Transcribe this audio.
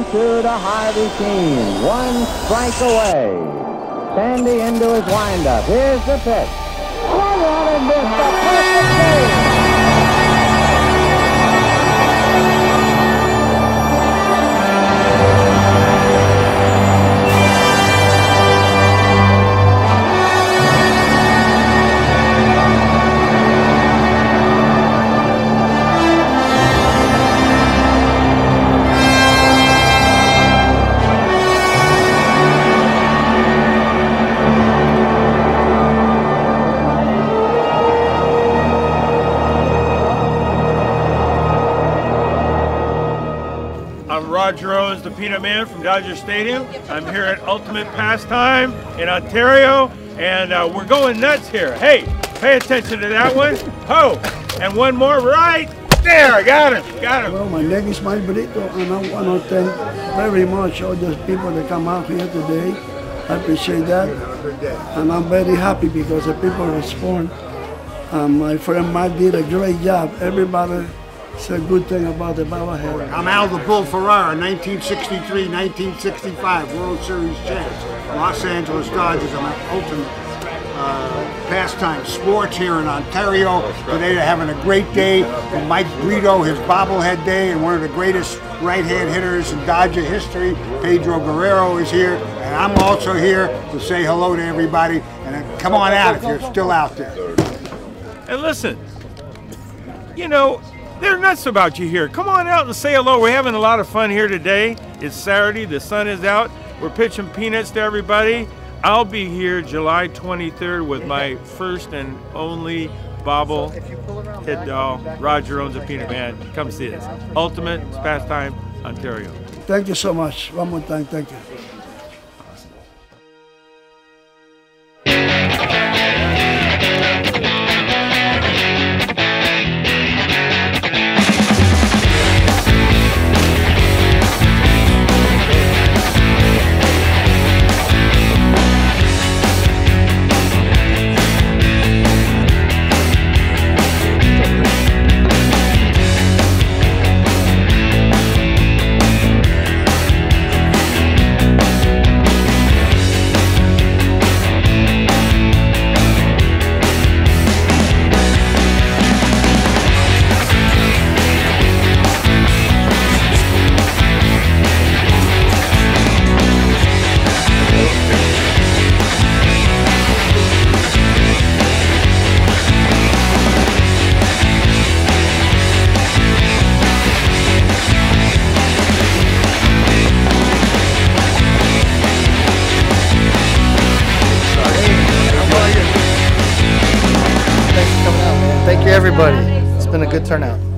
2 to Harvey Keene. 1 strike away. Sandy into his windup. Here's the pitch. Swung on and missed. A perfect game. I'm Roger Owens, the Peanut Man from Dodger Stadium. I'm here at Ultimate Pastime in Ontario, and we're going nuts here. Hey, pay attention to that one. Ho! And one more right there. I got him. Got him. Well, my name is Brito, and I want to thank very much all those people that come out here today. I appreciate that, and I'm very happy because the people respond. My friend Mark did a great job. Everybody said a good thing about the Bobblehead. I'm Al the Bull Ferrara, 1963, 1965 World Series champs. Los Angeles Dodgers. I'm at Ultimate Pastime Sports here in Ontario. Today they're having a great day for Mike Brito, his Bobblehead day, and one of the greatest right-hand hitters in Dodger history, Pedro Guerrero, is here. And I'm also here to say hello to everybody. And come on out if you're still out there. And listen, you know, they're nuts about you here. Come on out and say hello. We're having a lot of fun here today. It's Saturday. The sun is out. We're pitching peanuts to everybody. I'll be here July 23rd with my first and only bobblehead doll, Roger Owens, the Peanut Man. Come see us. Ultimate Pastime, Ontario. Thank you so much. One more time, thank you. Thank you, everybody. It's been a good turnout.